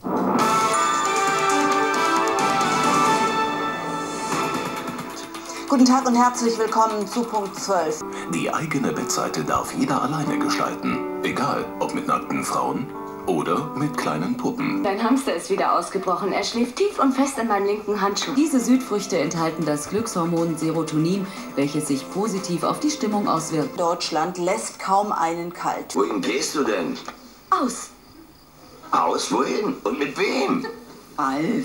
Guten Tag und herzlich willkommen zu Punkt 12. Die eigene Bettseite darf jeder alleine gestalten. Egal, ob mit nackten Frauen oder mit kleinen Puppen. Dein Hamster ist wieder ausgebrochen. Er schläft tief und fest in meinem linken Handschuh. Diese Südfrüchte enthalten das Glückshormon Serotonin, welches sich positiv auf die Stimmung auswirkt. Deutschland lässt kaum einen kalt. Wohin gehst du denn? Aus. Aus? Wohin? Und mit wem? Alf.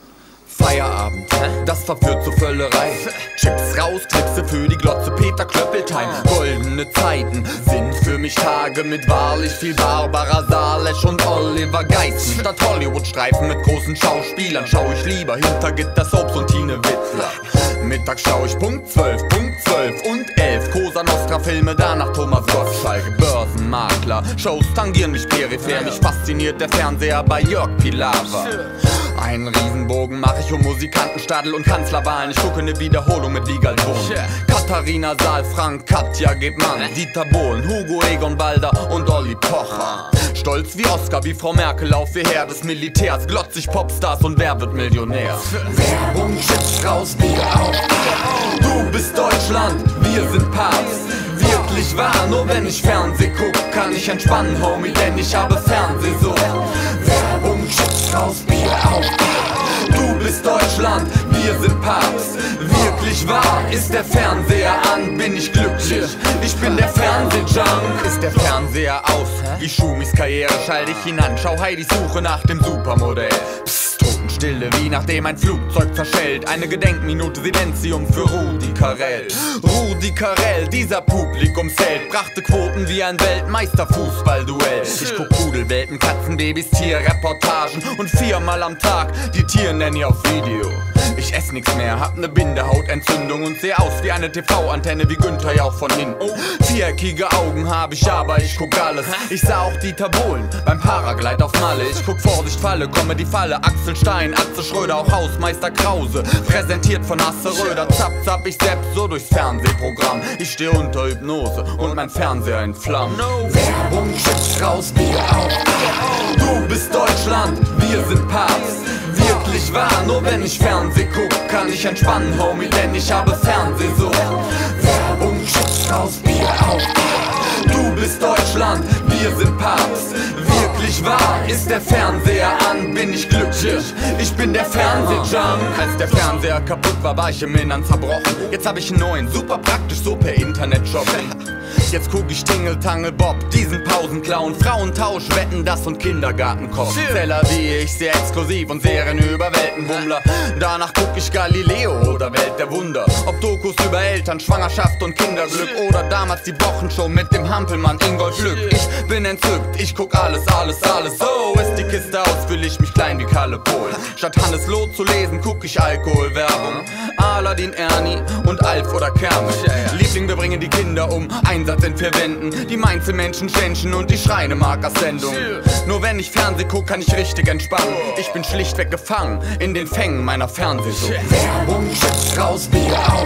Feierabend, das verführt zur Völlerei. Chips raus, Trickse für die Glotze, Peter Klöppeltime. Goldene Zeiten sind für mich Tage mit wahrlich viel Barbara Salesch und Oliver Geissen. Statt Hollywood-Streifen mit großen Schauspielern schau ich lieber hinter Gitter Soaps und Tine Wittler. Mittags schau ich Punkt 12 und 11 Cosa Nostra Filme, danach Thomas Gottschalk. Börsenmakler, Shows tangieren mich peripher. Mich fasziniert der Fernseher bei Jörg Pilawa. Einen Riesenbogen mach ich um Musikantenstadel und Kanzlerwahlen. Ich gucke ne Wiederholung mit Wiegald Bohlen. Katharina Saal, Frank, Katja Gebmann, Dieter Bohlen, Hugo Egon Balder und Olli Pocher. Stolz wie Oscar, wie Frau Merkel auf ihr Heer des Militärs. Glotzig Popstars und wer wird Millionär? Werbung, Chips raus, Bier auf. Du bist Deutschland, wir sind Papst. Wirklich wahr, nur wenn ich Fernseh guck, kann ich entspannen, Homie, denn ich habe Fernsehsucht. Werbung, Chips raus, Bier auf. Du bist Deutschland, wir sind Papst. Wirklich wahr, ist der Fernseher an, bin ich glücklich. Ich bin der Fernsehjunk. Ist der Fernseher aus, wie Schumis Karriere schalte ich ihn an. Schau Heidis Suche nach dem Supermodell. Psst, Totenstille, wie nachdem ein Flugzeug zerschellt. Eine Gedenkminute Silenzium für Rudi Carrell. Rudi Carrell, dieser Publikumsheld, brachte Quoten wie ein Weltmeister-Fußballduell. Ich guck Pudelwelpen, Katzenbabys, Tierreportagen und 4-mal am Tag die Tiernanny auf Video. Ich ess nix mehr, hab ne Bindehautentzündung und seh aus wie eine TV-Antenne wie Günther Jauch von hinten. Viereckige Augen hab ich, aber ich guck alles. Ich sah auch Dieter Bohlen beim Paraglide auf Malle. Ich guck Vorsicht, Falle, komme die Falle. Axel Stein, Atze Schröder, auch Hausmeister Krause. Präsentiert von Hasse Röder, zapp, zapp, ich sepp so durchs Fernsehprogramm. Ich steh unter Hypnose und mein Fernseher in Flammen. Werbung, Chips raus, Bier auf. Du bist Deutschland, wir sind Papst. Wirklich wahr, nur wenn ich Fernseh guck, kann ich entspannen, Homie, denn ich habe Fernsehsucht. Werbung, Chips raus, Bier auf. Du bist Deutschland, wir sind Papst. Wirklich wahr, ist der Fernseher an, bin ich glücklich. Ich bin der Fernsehjunk. Als der Fernseher kaputt war, war ich im Innern zerbrochen. Jetzt hab ich einen neuen, super praktisch, so per Internet shoppen. Jetzt guck ich Tingle Tangle Bob, diesen Pausenclown, Frauentausch, Wetten, das und Kindergartenkoch. Zeller wie ich, sehr exklusiv und Serien über Weltenbummler. Danach guck ich Galileo oder Welt der Wunder. Ob Dokus über Eltern, Schwangerschaft und Kinderglück oder damals die Wochenshow mit dem Hampelmann Ingolf Lück. Ich bin entzückt, ich guck alles. So ist die Kiste aus, fühl ich mich klein wie Kalle Pohl. Statt Hannes Loh zu lesen, guck ich Alkoholwerbung. Aladdin, Ernie und Alf oder Kermit. Liebling, wir bringen die Kinder um, Einsatz in 4 Wänden. Die Mainzelmenschen schänchen und die Schreinemarker-Sendung. Nur wenn ich Fernseh guck, kann ich richtig entspannen. Ich bin schlichtweg gefangen in den Fängen meiner Fernsehsucht. Werbung, Chips raus, Bier auf.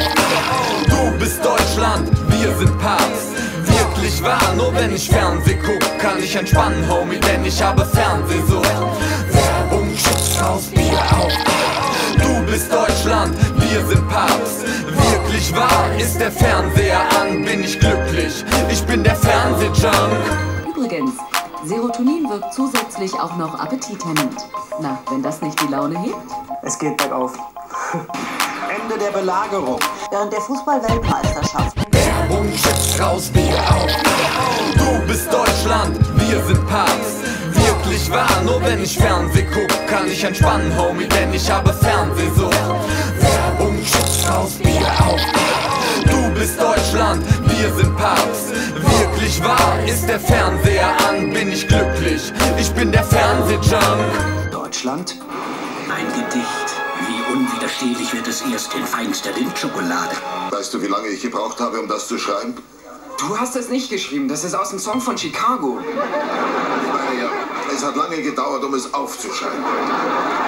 Du bist Deutschland, wir sind Papst. Wirklich wahr, nur wenn ich Fernseh guck, kann ich entspannen, Homie, denn ich habe Fernsehsucht. Werbung, Chips raus, Bier auf. Du bist Deutschland, wir sind Papst. Wirklich wahr, ist der Fernseher an, bin ich glücklich. Ich bin der Fernsehjunk. Übrigens, Serotonin wirkt zusätzlich auch noch appetithemmend. Na, wenn das nicht die Laune hebt? Es geht bergauf. Ende der Belagerung. Während der Fußball-Weltmeisterschaft. Werbung, Chips raus, Bier auf. Du bist Deutschland, wir sind Papst. Wirklich wahr, nur wenn ich Fernseh guck, kann ich entspannen, Homie, denn ich habe Fernsehsucht. Werbung, Chips raus, Bier auf. Du bist Deutschland, wir sind Papst. Wirklich wahr, ist der Fernseher an, bin ich glücklich. Ich bin der Fernsehjunk. Deutschland? Ein Gedicht. Wie unwiderstehlich wird es erst in feinster Lindschokolade. Weißt du, wie lange ich gebraucht habe, um das zu schreiben? Du hast es nicht geschrieben, das ist aus dem Song von Chicago. Ich meine ja, es hat lange gedauert, um es aufzuschreiben.